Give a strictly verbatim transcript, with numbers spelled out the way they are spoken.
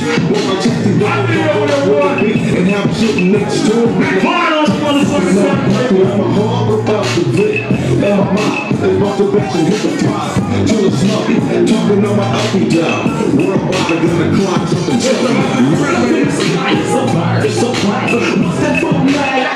Well, my chassis don't go and have shooting next to me. Hard on the motherfucker. I'm hard without the grip. And my mouth is about to bitch and hit the top. To the smoke, talking on my up and down. Worldwide, I'm gonna clock something. It's a fire, it's a fire. Mistah F A B.